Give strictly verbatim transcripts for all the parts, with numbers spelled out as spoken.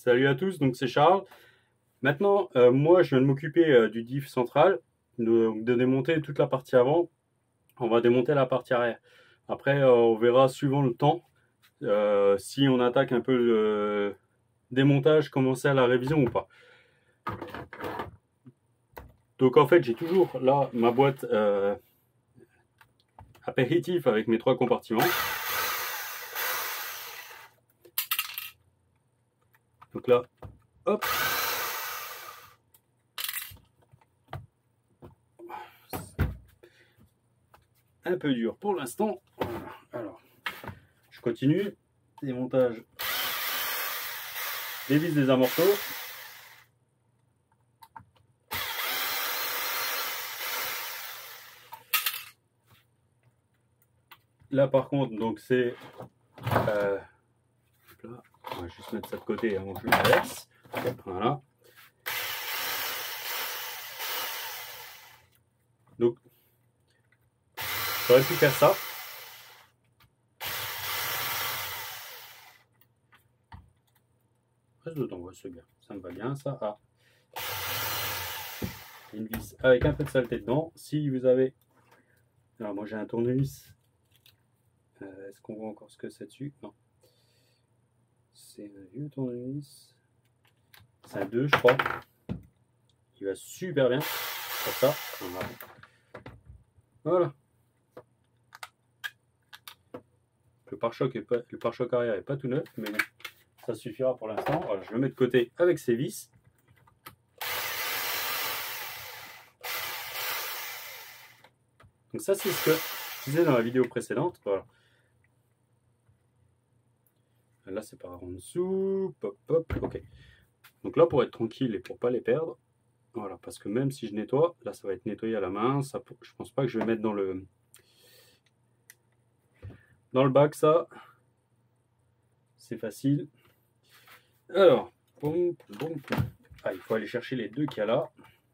Salut à tous, donc c'est Charles. Maintenant, euh, moi je viens de m'occuper euh, du diff central, de, de démonter toute la partie avant. On va démonter la partie arrière. Après, euh, on verra suivant le temps euh, si on attaque un peu le démontage, commencer à la révision ou pas. Donc en fait, j'ai toujours là ma boîte euh, apéritif avec mes trois compartiments. Donc là, hop. Un peu dur pour l'instant. Alors, je continue. Démontage des vis des amorceaux. Là par contre, donc c'est euh, là, on va juste mettre ça de côté avant que je l'inverse. Voilà. Donc, j'aurais pu faire ça. Reste dedans, ouais, c'est bien. Ça me va bien, ça. Ah. Une vis avec un peu de saleté dedans. Si vous avez. Alors, moi j'ai un tournevis. Euh, Est-ce qu'on voit encore ce que c'est dessus? Non. C'est un vieux tournevis. C'est un deux, je crois. Il va super bien. Comme ça. Voilà. Voilà. Le pare-choc est pas, le pare-choc arrière est pas tout neuf, mais bon, ça suffira pour l'instant. Voilà, je le mets de côté avec ses vis. Donc ça, c'est ce que je disais dans la vidéo précédente. Voilà. Là, c'est par en dessous. Pop, pop. Ok. Donc là, pour être tranquille et pour pas les perdre, voilà, parce que même si je nettoie, là, ça va être nettoyé à la main. Ça, je pense pas que je vais mettre dans le dans le bac, ça. C'est facile. Alors, boum, boum, boum. Ah, il faut aller chercher les deux qu'il y a là.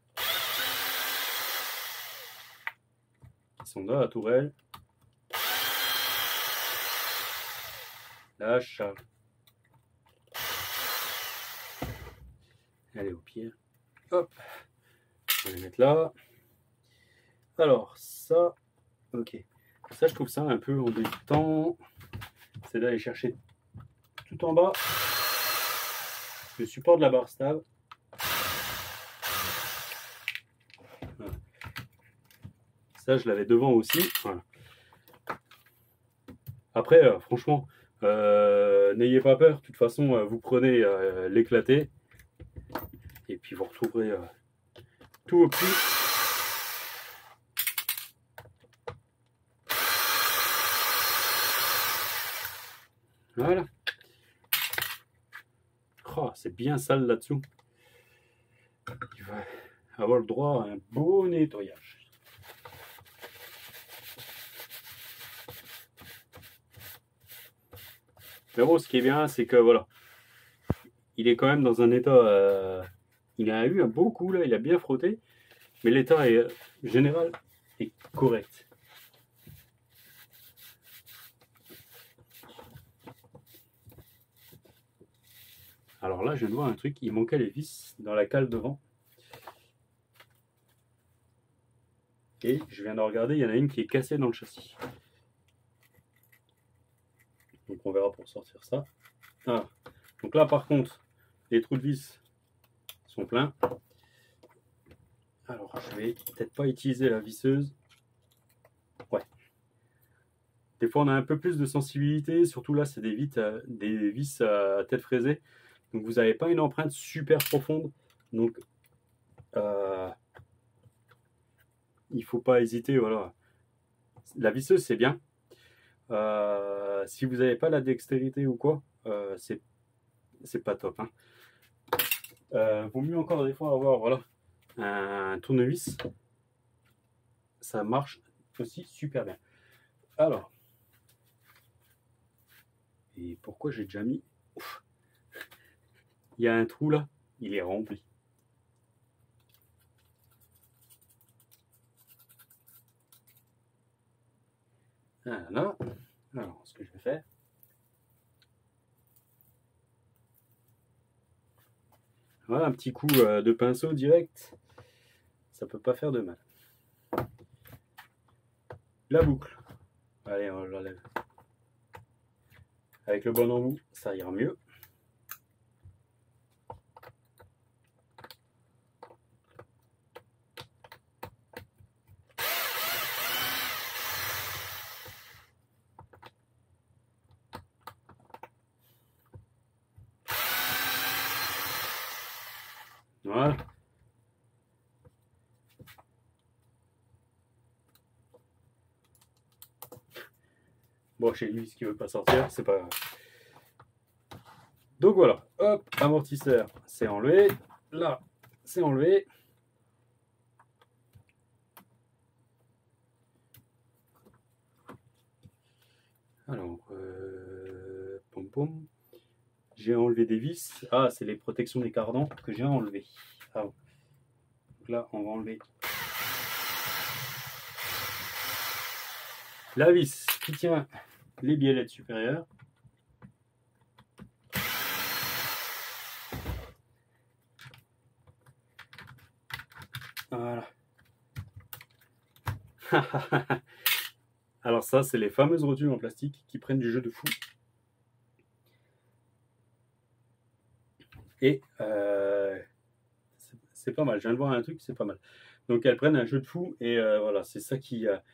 Qui sont dans la tourelle. La charge. Allez, au pied. Hop. On va les mettre là. Alors, ça, ok. Ça, je trouve ça un peu embêtant. C'est d'aller chercher tout en bas le support de la barre stable. Voilà. Ça, je l'avais devant aussi. Voilà. Après, euh, franchement, euh, n'ayez pas peur. De toute façon, euh, vous prenez euh, l'éclaté et puis vous retrouverez euh, tout au plus. Voilà. Oh, c'est bien sale là-dessous. Il va avoir le droit à un beau nettoyage. Mais bon, ce qui est bien, c'est que voilà, il est quand même dans un état. Euh, il a eu un beau coup là, il a bien frotté, mais l'état est général est correct. Alors là, je viens de voir un truc, il manquait les vis dans la cale devant. Et je viens de regarder, il y en a une qui est cassée dans le châssis. Donc on verra pour sortir ça. Ah. Donc là par contre, les trous de vis sont pleins. Alors je vais peut-être pas utiliser la visseuse. Ouais. Des fois on a un peu plus de sensibilité, surtout là c'est des, vis à, des vis à tête fraisée. Donc vous n'avez pas une empreinte super profonde. Donc euh, il ne faut pas hésiter. Voilà. La visseuse c'est bien. Euh, si vous n'avez pas la dextérité ou quoi, euh, c'est c'est pas top. Hein. Euh, vaut mieux encore des fois avoir voilà, un tournevis. Ça marche aussi super bien. Alors, et pourquoi j'ai déjà mis... Ouf. Il y a un trou là, il est rempli. Voilà. Alors, ce que je vais faire, Voilà, un petit coup euh, de pinceau direct, ça peut pas faire de mal. La boucle, allez, on l'enlève. Avec le bon embout, ça ira mieux. Voilà. Bon, chez lui, ce qui veut pas sortir, c'est pas grave. Donc voilà, hop, amortisseur, c'est enlevé. Là, c'est enlevé. Alors, euh, pom pom. J'ai enlevé des vis. Ah, c'est les protections des cardans que j'ai enlevé. Ah, bon. Donc là, on va enlever la vis qui tient les biellettes supérieures. Voilà. Alors ça, c'est les fameuses rotules en plastique qui prennent du jeu de fou. Et euh, c'est pas mal. Je viens de voir un truc, c'est pas mal. Donc elles prennent un jeu de fou et euh, voilà, c'est ça qui, euh,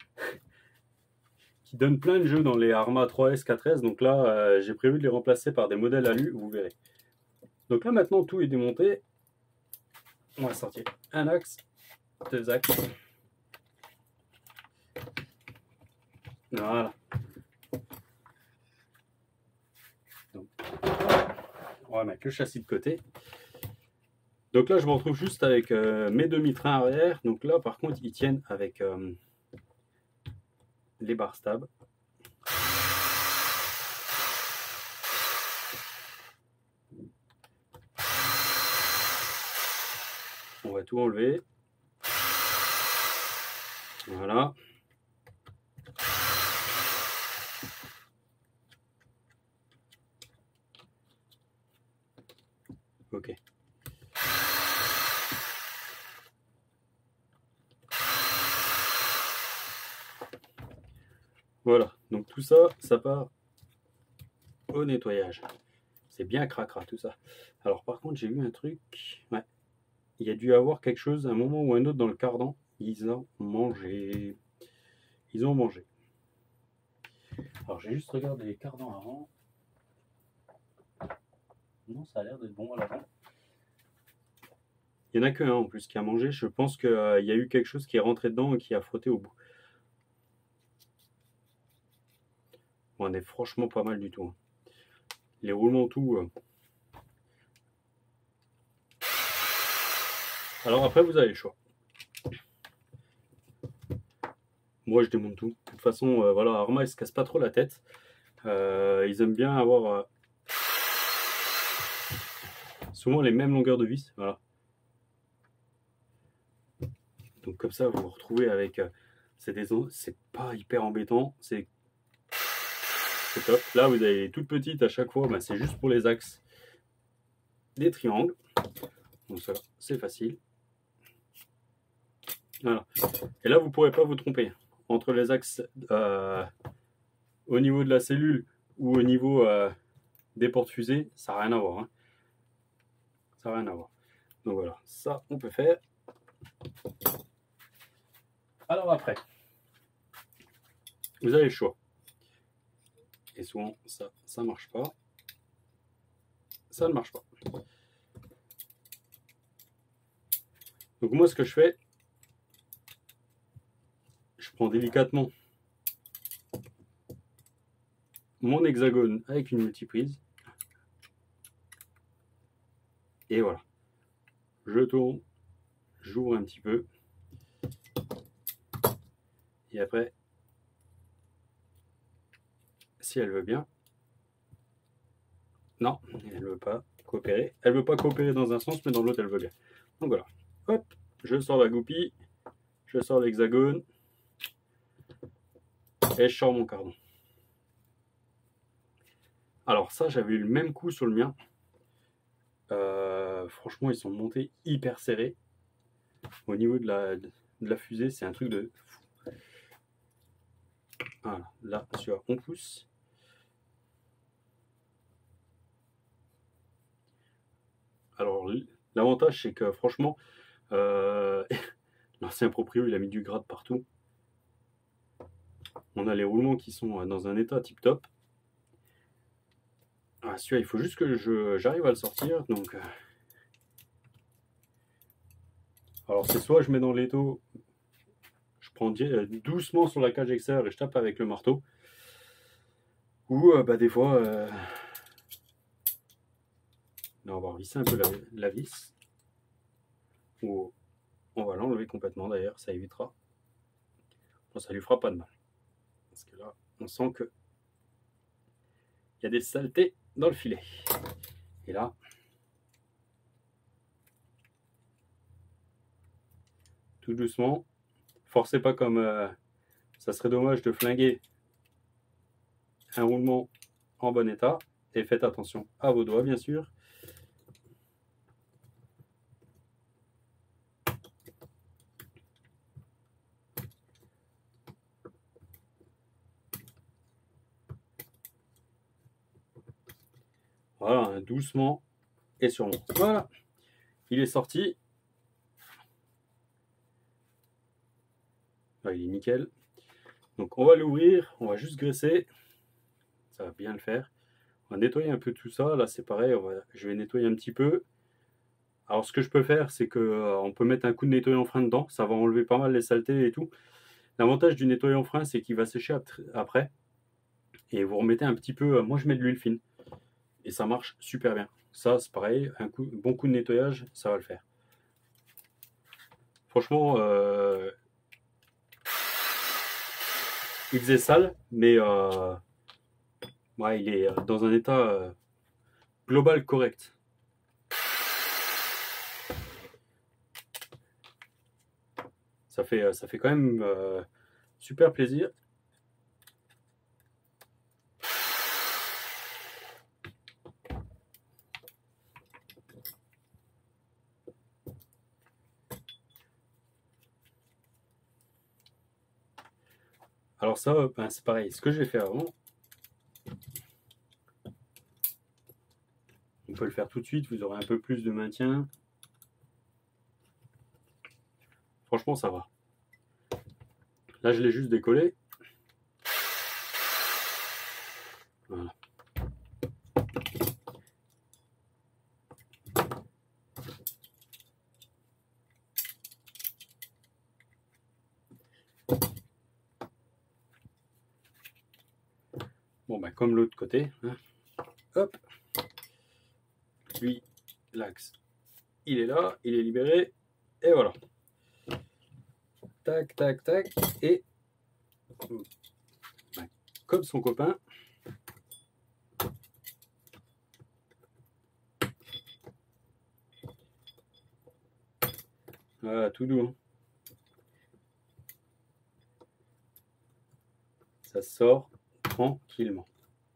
qui donne plein de jeux dans les Arma trois S, quatre S. Donc là, euh, j'ai prévu de les remplacer par des modèles alu, vous verrez. Donc là, maintenant, tout est démonté. On va sortir un axe, deux axes. Voilà. Donc, on va mettre le châssis de côté. Donc là, je me retrouve juste avec euh, mes demi-trains arrière. Donc là, par contre, ils tiennent avec euh, les bar stabs. On va tout enlever. Voilà. Ok. Voilà. Donc tout ça, ça part au nettoyage. C'est bien cracra tout ça. Alors par contre, j'ai eu un truc. Ouais. Il y a dû avoir quelque chose, à un moment ou un autre dans le cardan. Ils ont mangé. Ils ont mangé. Alors j'ai juste regardé les cardans avant. Non, ça a l'air d'être bon à l'avant. Il n'y en a qu'un en plus qui a mangé. Je pense qu'il euh, y a eu quelque chose qui est rentré dedans et qui a frotté au bout. Bon, on est franchement pas mal du tout. Hein. Les roulements tout. Euh... Alors après, vous avez le choix. Moi, je démonte tout. De toute façon, euh, voilà, Arma, ils se cassent pas trop la tête. Euh, ils aiment bien avoir euh, souvent les mêmes longueurs de vis. Voilà. Donc comme ça, vous vous retrouvez avec. Euh, c'est des, c'est pas hyper embêtant. C'est top. Là, vous avez les toutes petites à chaque fois. Bah, c'est juste pour les axes des triangles. Donc ça, c'est facile. Voilà. Et là, vous ne pourrez pas vous tromper. Entre les axes euh, au niveau de la cellule ou au niveau euh, des portes fusées, ça n'a rien à voir. Hein. Ça n'a rien à voir. Donc voilà, ça, on peut faire. Alors après, vous avez le choix. Et souvent, ça, ça ne marche pas. Ça ne marche pas. Donc moi, ce que je fais, je prends délicatement mon hexagone avec une multiprise. Et voilà. Je tourne, j'ouvre un petit peu. Et après, si elle veut bien. Non, elle ne veut pas coopérer. Elle ne veut pas coopérer dans un sens, mais dans l'autre, elle veut bien. Donc voilà. Hop, je sors la goupille. Je sors l'hexagone. Et je sors mon cardon. Alors ça, j'avais eu le même coup sur le mien. Euh, euh, franchement, ils sont montés hyper serrés. Au niveau de la, de la fusée, c'est un truc de fou. Voilà, là, celui-là, on pousse. Alors, l'avantage, c'est que franchement, euh, l'ancien proprio, il a mis du grade partout. On a les roulements qui sont dans un état tip top. Ah, celui-là, il faut juste que je, j'arrive à le sortir. Donc, euh... alors, c'est soit je mets dans l'étau, je prends doucement sur la cage extérieure et je tape avec le marteau. Ou euh, bah, des fois, euh... là, on va visser un peu la, la vis. Ou on va l'enlever complètement d'ailleurs, ça évitera. Bon, ça lui fera pas de mal. Parce que là, on sent que il y a des saletés dans le filet. Et là, tout doucement, forcez pas comme euh, ça serait dommage de flinguer un roulement en bon état. Et faites attention à vos doigts, bien sûr. Voilà, doucement et sûrement. Voilà, il est sorti. Là, il est nickel. Donc on va l'ouvrir, on va juste graisser. Ça va bien le faire. On va nettoyer un peu tout ça. Là, c'est pareil, on va, je vais nettoyer un petit peu. Alors, ce que je peux faire, c'est que euh, on peut mettre un coup de nettoyant frein dedans. Ça va enlever pas mal les saletés et tout. L'avantage du nettoyant frein, c'est qu'il va sécher après. Et vous remettez un petit peu. Moi, je mets de l'huile fine. Et ça marche super bien. Ça, c'est pareil. Un coup, bon coup de nettoyage, ça va le faire. Franchement, euh, il faisait sale, mais euh, ouais, il est dans un état euh, global correct. Ça fait, ça fait quand même euh, super plaisir. Alors ça, ben, c'est pareil. Ce que je vais faire avant, on peut le faire tout de suite. Vous aurez un peu plus de maintien. Franchement, ça va. Là, je l'ai juste décollé. Voilà. Bon, ben, comme l'autre côté. Hein. Hop. Lui, l'axe, il est là, il est libéré. Et voilà. Tac, tac, tac. Et ben, comme son copain. Voilà, tout doux. Hein. Ça sort tranquillement.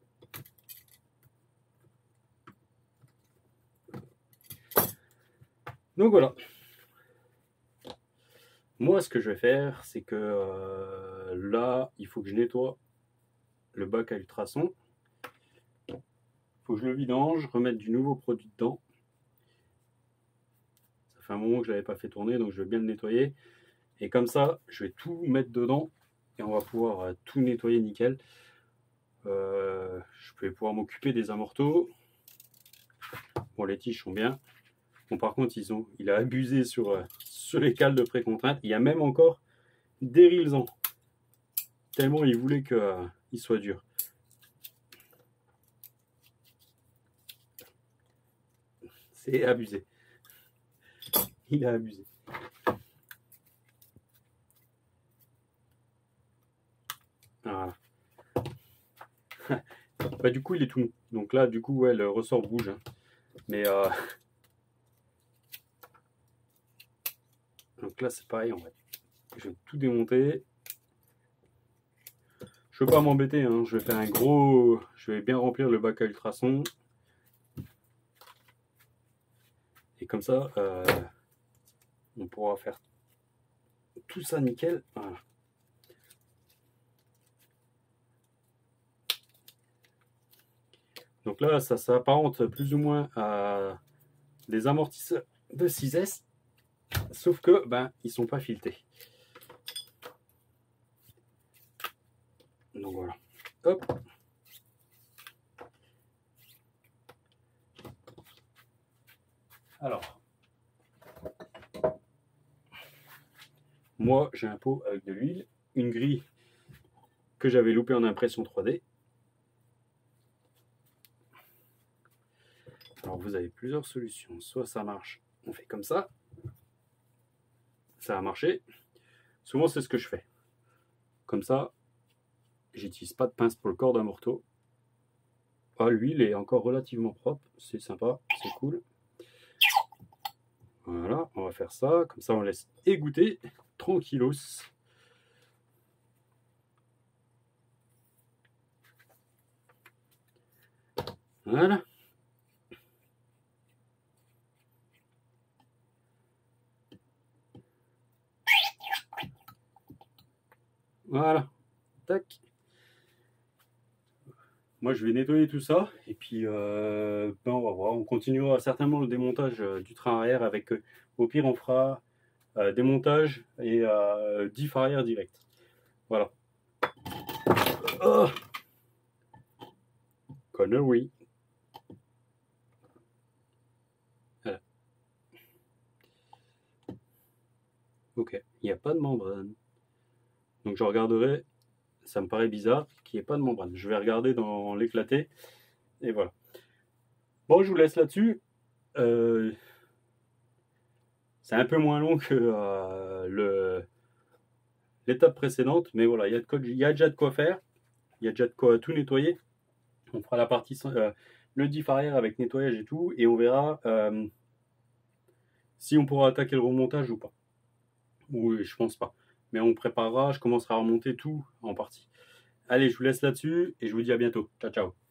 Donc voilà. Moi, ce que je vais faire, c'est que euh, là, il faut que je nettoie le bac à ultrasons. Il faut que je le vidange, remettre du nouveau produit dedans. Ça fait un moment que je ne l'avais pas fait tourner, donc je vais bien le nettoyer. Et comme ça, je vais tout mettre dedans et on va pouvoir euh, tout nettoyer nickel. Euh, je vais pouvoir m'occuper des amortos. Bon, les tiges sont bien. Bon, par contre, ils ont, il a abusé sur, euh, sur les cales de précontrainte. Il y a même encore des rilsans. Tellement il voulait qu'il euh, soit dur. C'est abusé. Il a abusé. Voilà. Bah, du coup, il est tout mou. Donc là, du coup, ouais, le ressort bouge. Hein. Mais euh... donc là, c'est pareil. On va... Je vais tout démonter. Je ne veux pas m'embêter. Hein. Je vais faire un gros. Je vais bien remplir le bac à ultrasons. Et comme ça, euh, on pourra faire tout ça nickel. Voilà. Donc là, ça s'apparente plus ou moins à des amortisseurs de six S, sauf que ben ils sont pas filetés. Donc voilà. Hop. Alors, moi j'ai un pot avec de l'huile, une grille que j'avais loupée en impression trois D. Alors vous avez plusieurs solutions. Soit ça marche, on fait comme ça. Ça a marché. Souvent c'est ce que je fais. Comme ça, j'utilise pas de pince pour le corps d'un morteau. Ah, l'huile est encore relativement propre, c'est sympa, c'est cool. Voilà, on va faire ça, comme ça on laisse égoutter tranquillos. Voilà. Voilà. Tac. Moi je vais nettoyer tout ça et puis euh, ben on va voir. On continuera certainement le démontage euh, du train arrière avec euh, au pire on fera euh, démontage et euh, diff arrière direct. Voilà. Oh, connerie. Voilà. Ok, il n'y a pas de membrane. Donc je regarderai, ça me paraît bizarre qu'il n'y ait pas de membrane. Je vais regarder dans l'éclaté et voilà. Bon, je vous laisse là-dessus. Euh, c'est un peu moins long que euh, le l'étape précédente, mais voilà, il y a de quoi, il y a déjà de quoi faire. Il y a déjà de quoi tout nettoyer. On fera la partie euh, le diff arrière avec nettoyage et tout, et on verra euh, si on pourra attaquer le remontage ou pas. Oui, je pense pas. Mais on préparera, je commencerai à remonter tout en partie. Allez, je vous laisse là-dessus et je vous dis à bientôt. Ciao, ciao.